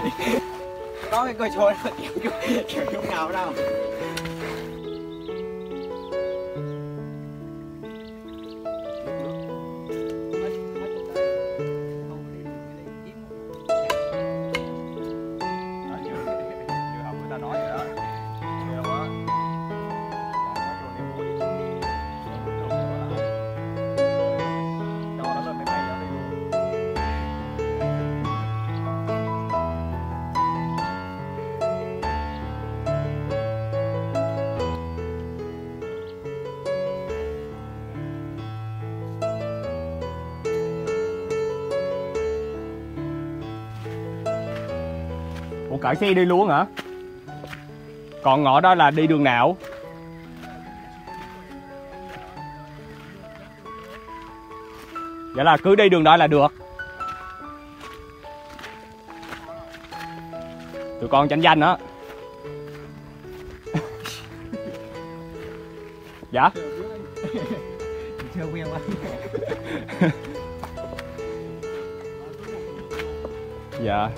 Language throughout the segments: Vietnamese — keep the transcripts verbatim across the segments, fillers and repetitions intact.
Có cái coi trôi nó kiểu kiểu lúc nào đâu. Ủa cởi xe đi luôn hả? Còn ngõ đó là đi đường nào? Vậy là cứ đi đường đó là được. Tụi con tranh danh đó. Dạ? Chưa quen quá. Dạ.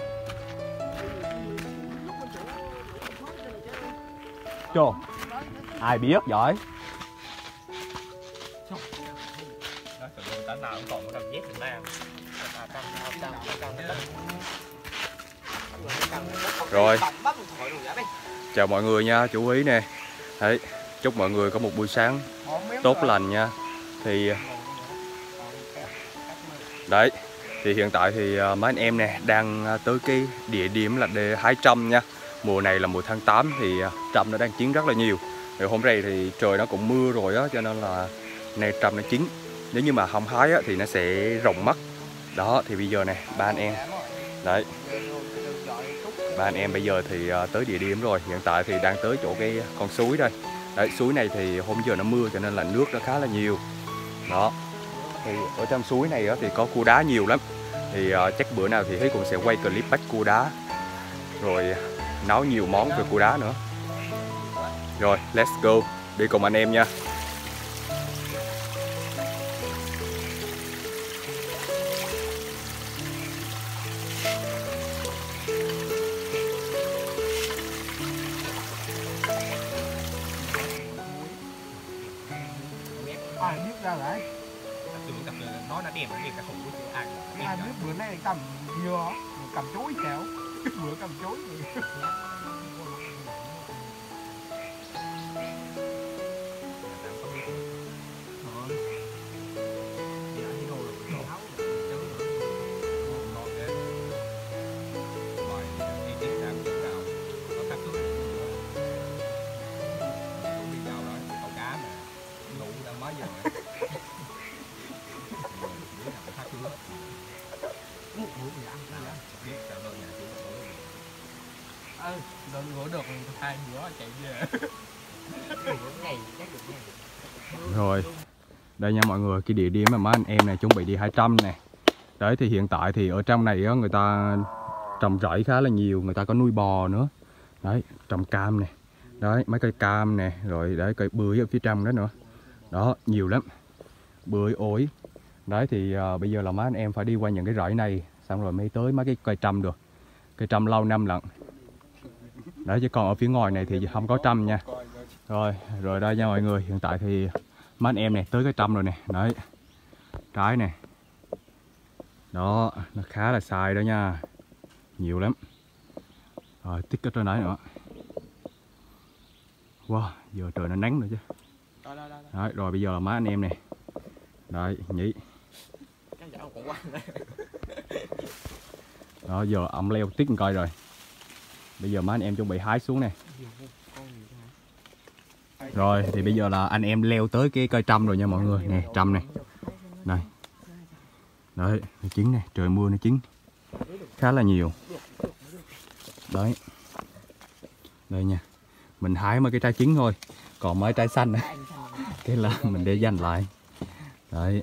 Chô, ai biết giỏi. Rồi, chào mọi người nha, chú Ý nè. Đấy, chúc mọi người có một buổi sáng tốt lành nha. Thì đấy, thì hiện tại thì mấy anh em nè đang tới cái địa điểm là để hái trâm nha. Mùa này là mùa tháng tám thì trâm nó đang chín rất là nhiều. Rồi hôm nay thì trời nó cũng mưa rồi á, cho nên là nay trâm nó chín. Nếu như mà không hái á, thì nó sẽ rụng mất. Đó, thì bây giờ nè, ba anh em. Đấy, ba anh em bây giờ thì tới địa điểm rồi. Hiện tại thì đang tới chỗ cái con suối đây. Đấy, suối này thì hôm giờ nó mưa cho nên là nước nó khá là nhiều. Đó, thì ở trong suối này á, thì có cua đá nhiều lắm. Thì uh, chắc bữa nào thì Hiếu cũng sẽ quay clip bắt cua đá. Rồi nấu nhiều món về cua đá nữa. Rồi, let's go, đi cùng anh em nha. Ai biết ra lại. Nó đã đẹp cái việc cái khủng của ai. Ai biết bữa nay cầm dừa, cầm chuối kẹo. Bữa cầm chuối. Ừ, đừng rửa được hai bữa chạy về. Rồi, đây nha mọi người, cái địa điểm mà mấy anh em này chuẩn bị đi hái trâm nè. Đấy, thì hiện tại thì ở trong này á, người ta trồng rẫy khá là nhiều, người ta có nuôi bò nữa. Đấy, trồng cam nè. Đấy, mấy cây cam nè, rồi đấy cây bưởi ở phía trong đó nữa. Đó, nhiều lắm. Bưởi, ổi. Đấy thì uh, bây giờ là mấy anh em phải đi qua những cái rẫy này, xong rồi mới tới mấy cái cây trâm được. Cây trâm lâu năm lận. Đấy, chứ còn ở phía ngoài này thì không có trâm nha. Rồi, rồi đây nha mọi người, hiện tại thì mấy anh em này tới cái trâm rồi nè. Đấy, trái nè. Đó, nó khá là sai đó nha. Nhiều lắm. Rồi, tích ở trên đấy nữa. Wow, giờ trời nó nắng nữa chứ. Đấy, rồi bây giờ là mấy anh em nè. Đấy, nhỉ. Đó, giờ ông leo tích coi rồi. Bây giờ mấy anh em chuẩn bị hái xuống nè. Rồi, thì bây giờ là anh em leo tới cái cây trâm rồi nha mọi người. Nè, trâm nè. Đây. Đấy, nó chín nè, trời mưa nó chín. Khá là nhiều. Đấy. Đây nha. Mình hái mấy cái trái chín thôi. Còn mấy trái xanh này, cái là mình để dành lại. Đấy.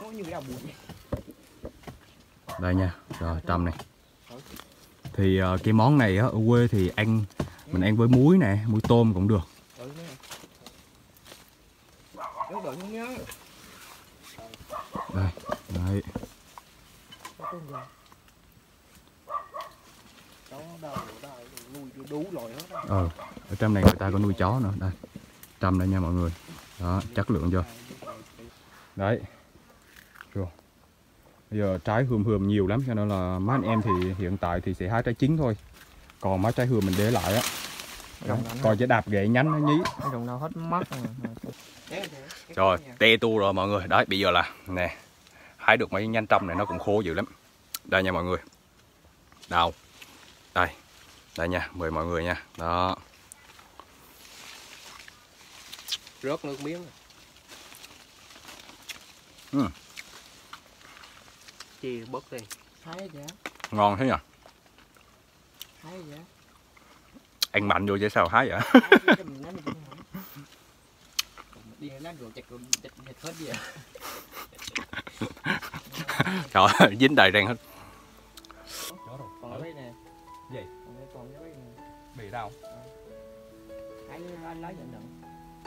Đây nha. Rồi, trâm này. Thì uh, cái món này á, ở quê thì ăn mình ăn với muối nè, muối tôm cũng được. Đây, đấy. chó đâu đây nuôi đủ loại hết. Ờ, ở trong này người ta có nuôi chó nữa. Đây, Trâm đây nha mọi người. Đó, chất lượng chưa? Đấy. Rồi. Bây giờ trái hươm hươm nhiều lắm cho nên là mấy anh em thì hiện tại thì sẽ hái trái chín thôi. Còn mấy trái hươm mình để lại á. Coi chứ đạp ghệ nhánh nó nhí. Cái rụng đâu hết mất rồi. Rồi, tê tu rồi mọi người. Đấy, bây giờ là nè, hái được mấy nhánh trong này nó cũng khô dữ lắm. Đây nha mọi người. Đâu. Đây. Đây nha, mời mọi người nha. Đó. Rớt nước miếng. Ừ. Chia bớt đi. Thấy vậy? Ngon thế nhỉ? Thấy vậy? Anh mạnh vô chứ sao hái vậy? Đi lát rồi chặt rồi chặt hết vậy. Trời ơi, dính đầy răng hết. Còn lấy nè. Gì? Còn lấy nè. Bị đâu? Anh anh lấy nhận đựng.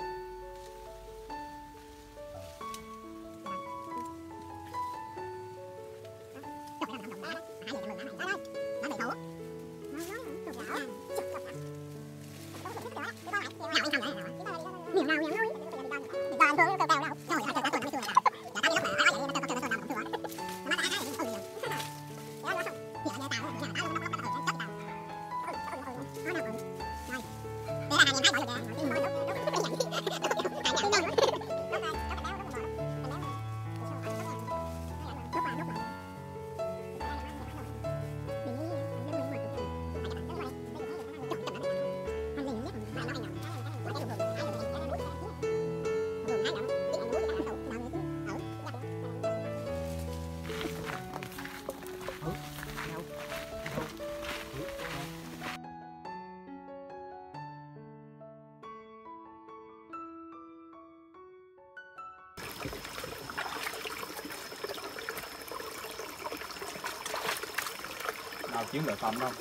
Nào chiến lợi phẩm đâu.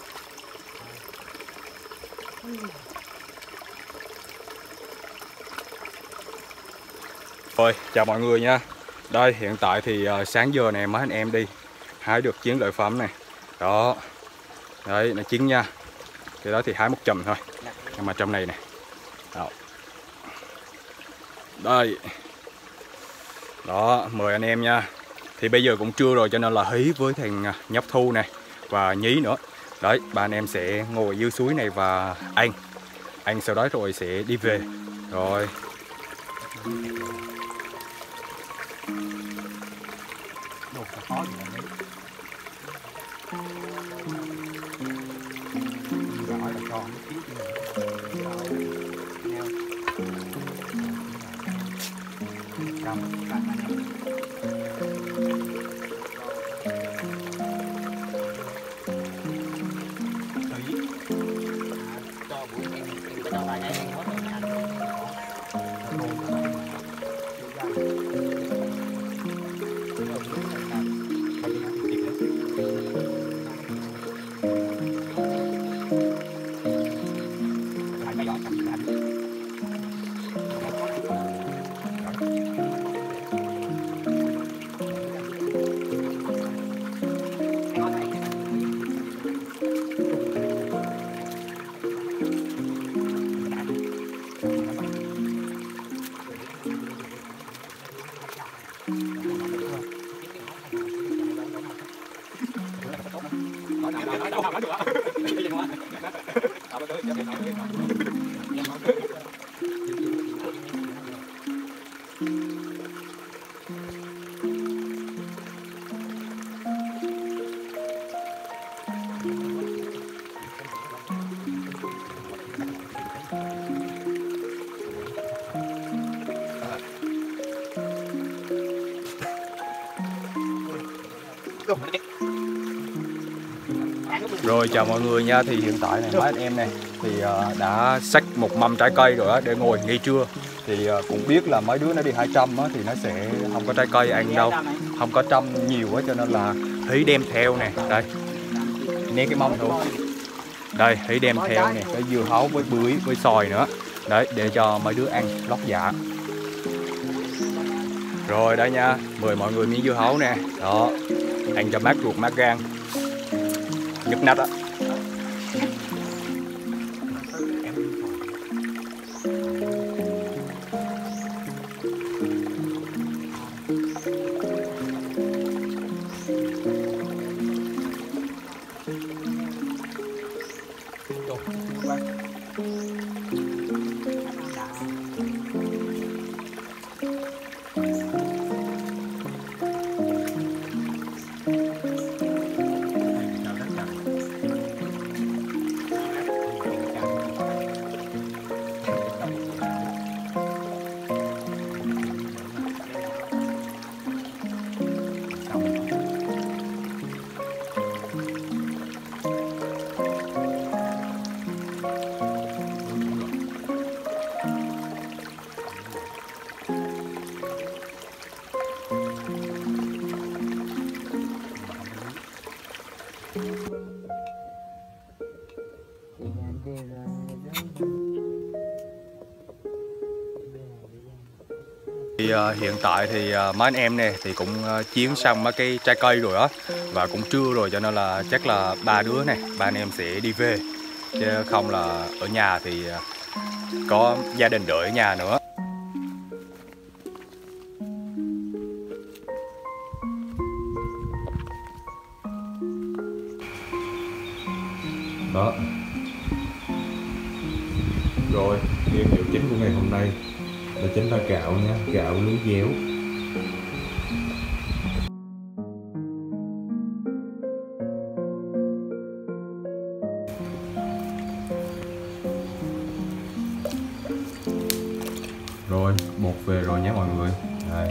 Rồi, chào mọi người nha. Đây, hiện tại thì uh, sáng giờ này mấy anh em đi hái được chiến lợi phẩm này. Đó. Đấy, nó chín nha. Cái đó thì hái một chùm thôi. Nhưng mà trong này này. Đó. Đây. Đó, mời anh em nha. Thì bây giờ cũng trưa rồi cho nên là hí với thằng Nhóc Thu này và Nhí nữa. Đấy, ba anh em sẽ ngồi dưới suối này và ăn. Ăn sau đó rồi sẽ đi về. Rồi. Đồ khó gì vậy? Gọi là con nó kiếm Rồi chào mọi người nha, thì hiện tại này mấy anh em này thì uh, đã xách một mâm trái cây rồi đó để ngồi nghỉ trưa. Thì uh, cũng biết là mấy đứa nó đi hai trăm á, thì nó sẽ không có trái cây ăn đâu, không có trăm nhiều quá cho nên là Hí đem theo nè, đây nè cái mâm thôi. Đây Hí đem theo nè cái dưa hấu với bưởi với xoài nữa. Đấy để cho mấy đứa ăn lót dạ. Rồi đây nha, mời mọi người miếng dưa hấu nè. Đó, ăn cho mát ruột mát gan. Nhức nách á. Thì uh, hiện tại thì uh, mấy anh em nè thì cũng uh, chiến xong mấy cái trái cây rồi á, và cũng trưa rồi, cho nên là chắc là ba đứa này, ba anh em sẽ đi về, chứ không là ở nhà thì uh, có gia đình đợi ở nhà nữa. Đó. Rồi, nguyên liệu chính của ngày hôm nay đó chính là gạo nha, gạo lúa déo. Rồi, bột về rồi nhé mọi người. Đây.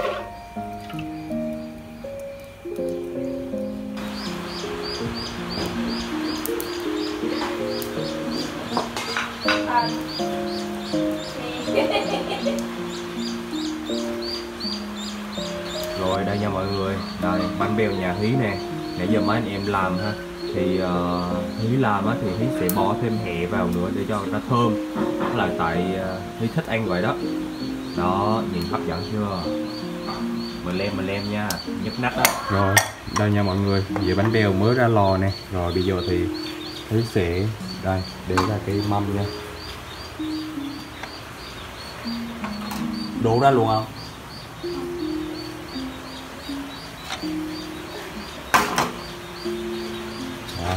Rồi đây nha mọi người, đây bánh bèo nhà Hí nè. Nãy giờ mấy anh em làm ha, thì uh, Hí làm á thì Hí sẽ bỏ thêm hẹ vào nữa để cho nó thơm. Đó là tại uh, Hí thích ăn vậy đó. Đó, nhìn hấp dẫn chưa? Mà lem mà lem nha, nhức nách đó. Rồi, đây nha mọi người, dĩa bánh bèo mới ra lò nè. Rồi bây giờ thì Hí sẽ đây để ra cái mâm nha. Đổ ra luôn không? Đó.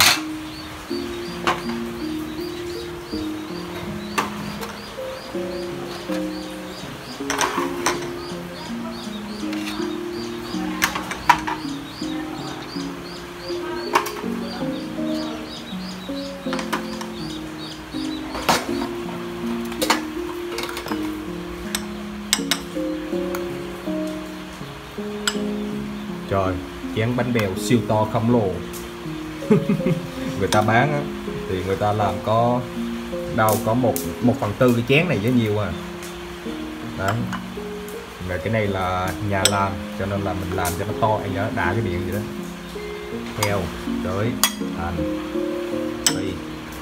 Trời, chén bánh bèo siêu to khổng lồ. Người ta bán á, thì người ta làm có đâu có một một phần tư cái chén này với nhiều à. Đấy. Rồi cái này là nhà làm, cho nên là mình làm cho nó to, anh nhớ đã cái miệng vậy đó. Heo, tới, hành, đi.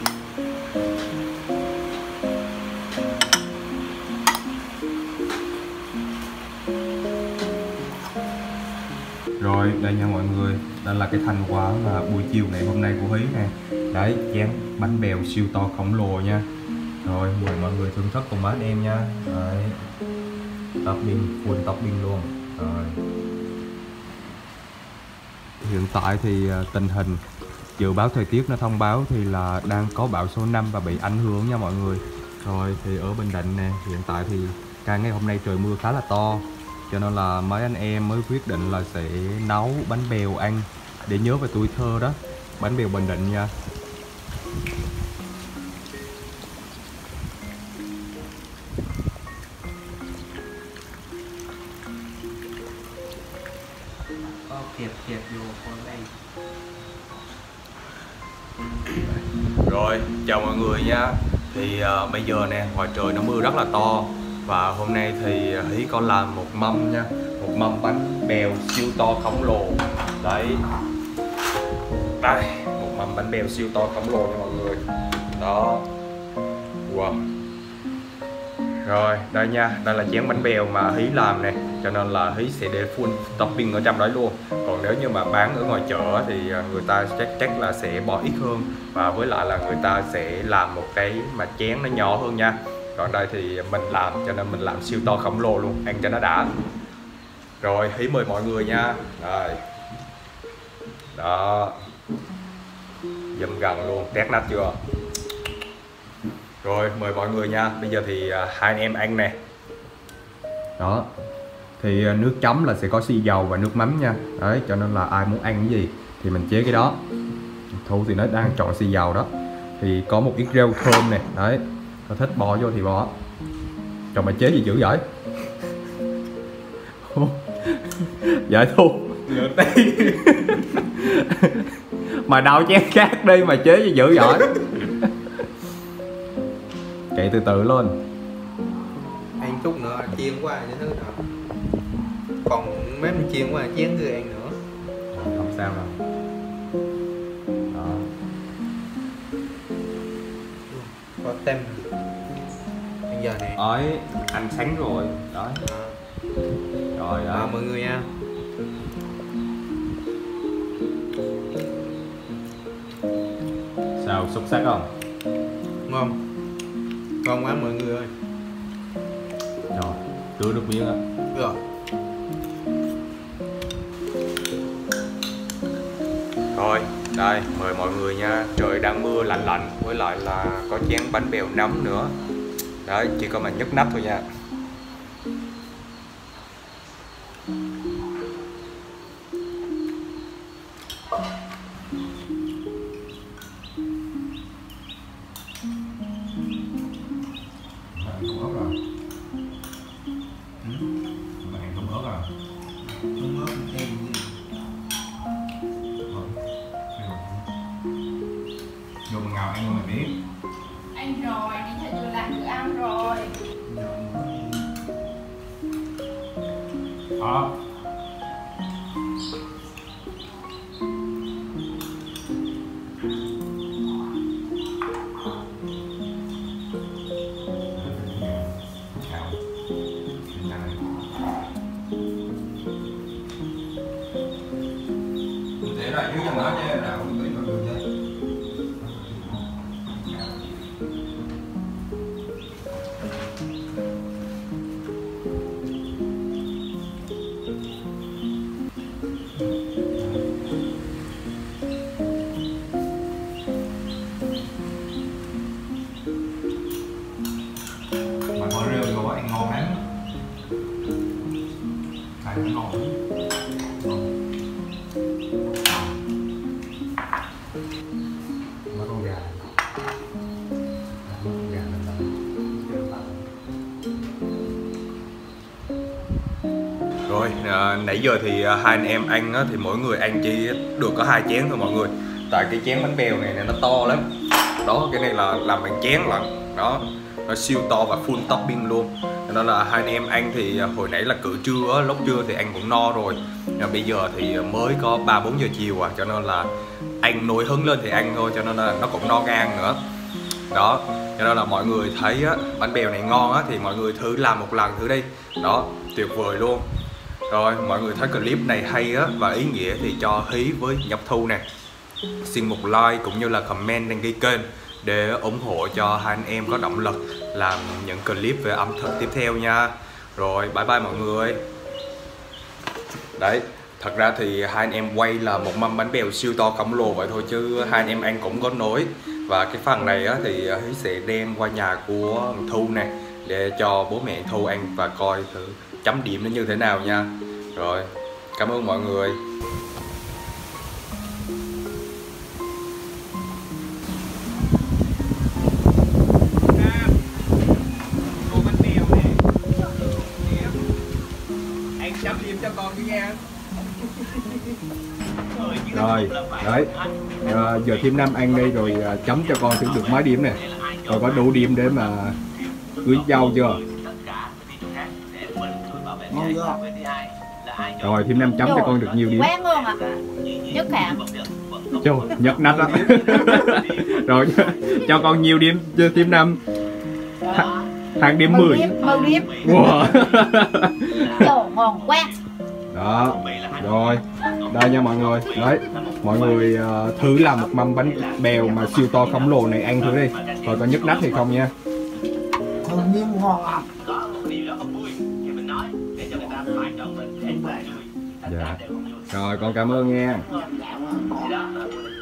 Rồi đây nha mọi người, đây là cái thành quả là buổi chiều ngày hôm nay của Hí nè. Đấy, chén bánh bèo siêu to khổng lồ nha. Rồi mời mọi người thưởng thức cùng mấy anh em nha. Đấy, topping, full topping luôn. Rồi. Hiện tại thì tình hình dự báo thời tiết nó thông báo thì là đang có bão số năm và bị ảnh hưởng nha mọi người. Rồi thì ở Bình Định nè, hiện tại thì cả ngày hôm nay trời mưa khá là to, cho nên là mấy anh em mới quyết định là sẽ nấu bánh bèo ăn để nhớ về tuổi thơ đó. Bánh bèo Bình Định nha. Kẹp kẹp vô con đây. Rồi, chào mọi người nha. Thì uh, bây giờ nè, ngoài trời nó mưa rất là to, và hôm nay thì Hí có làm một mâm nha, một mâm bánh bèo siêu to khổng lồ. Đấy, đây, một mâm bánh bèo siêu to khổng lồ nha mọi người. Đó, wow. Rồi, đây nha, đây là chén bánh bèo mà Hí làm nè, cho nên là Hí sẽ để full topping ở trong đó luôn. Còn nếu như mà bán ở ngoài chợ thì người ta chắc chắc là sẽ bỏ ít hơn, và với lại là người ta sẽ làm một cái mà chén nó nhỏ hơn nha. Còn đây thì mình làm, cho nên mình làm siêu to khổng lồ luôn, ăn cho nó đã. Rồi, Hí mời mọi người nha. Rồi. Đó. Dùm gần luôn, tét nách chưa? Rồi, mời mọi người nha. Bây giờ thì hai anh em ăn nè. Đó. Thì nước chấm là sẽ có xì dầu và nước mắm nha. Đấy, cho nên là ai muốn ăn cái gì thì mình chế cái đó. Thu thì nó đang chọn xì dầu đó. Thì có một ít rau thơm nè. Đấy, có thích bỏ vô thì bỏ. Chồng mà chế gì dữ vậy? Dạ Thu lượt đi. Mà đâu chén khác đi mà chế gì dữ vậy? Chạy từ từ lên. Ăn chút nữa chiên qua cho thứ nữa. Còn mấy mình chiên qua chén người ăn nữa. Không sao đâu. tem bây giờ nè. Ấy, ăn sánh rồi. Đấy. Rồi Mời đấy. mọi người nha. Sao, xúc sắc không? Ngon. Ngon quá mọi người ơi. Rồi, tưới nước miếng á. Được. Thôi, đây, mời mọi người nha. Trời đang mưa lạnh lạnh, với lại là có chén bánh bèo nấm nữa. Đấy, chỉ có mà nhấc nắp thôi nha. Không ớt à? Ừ? Bạn không ớt à? Không ớt em gì. Vô mà ngào ăn luôn mày biết. Ăn rồi, đi theo tôi làm được ăn rồi. Ờ. Để lại dưới chân đó chứ nào cũng có được chứ. Mà có rêu vô ăn ngon lắm. Xài nó ngon lắm. Mấy con gà. Mấy con gà này là rồi, à, nãy giờ thì à, hai anh em ăn á, thì mỗi người ăn chỉ được có hai chén thôi mọi người. Tại cái chén bánh bèo này, này nó to lắm. Đó, cái này là làm bằng chén lận. Đó, nó siêu to và full topping luôn. Cho nên là hai anh em ăn thì à, hồi nãy là cỡ trưa á, lúc trưa thì ăn cũng no rồi. À, bây giờ thì mới có ba bốn giờ chiều à, cho nên là ăn nổi hứng lên thì ăn thôi, cho nên là nó cũng no gan nữa. Đó, cho nên là mọi người thấy á, bánh bèo này ngon á thì mọi người thử làm một lần thử đi. Đó, tuyệt vời luôn. Rồi, mọi người thấy clip này hay á và ý nghĩa thì cho Hí với Ngọc Thu nè xin một like cũng như là comment đăng ký kênh để ủng hộ cho hai anh em có động lực làm những clip về ẩm thực tiếp theo nha. Rồi, bye bye mọi người. Đấy, thật ra thì hai anh em quay là một mâm bánh bèo siêu to khổng lồ vậy thôi chứ hai anh em ăn cũng có nổi. Và cái phần này á, thì Hí sẽ đem qua nhà của Thu nè để cho bố mẹ Thu ăn và coi thử chấm điểm nó như thế nào nha. Rồi, cảm ơn mọi người. Cô bánh bèo nè. Ăn chấm điểm cho con chứ nha. Rồi, đấy, à, giờ Thiêm Nam ăn đây rồi à, chấm cho con thử được mấy điểm nè. Rồi có đủ điểm để mà cưới dâu chưa? Ngon chưa? Rồi Thiêm Nam chấm cho con được nhiều điểm. Quá ngon ạ. Nhất hạn. Trời, nhật nách đó. Rồi cho con nhiều điểm cho Thiêm Nam. Hàng điểm mười. mười điểm. Wow. Trời, ngon quá. Đó, rồi, đây nha mọi người. Đấy, mọi người uh, thử làm một mâm bánh bèo mà siêu to khổng lồ này ăn thử đi. Rồi có nhức nách thì không nha. Tự nhiên ngon à. Dạ. Rồi con cảm ơn nha. Dạ, ngon.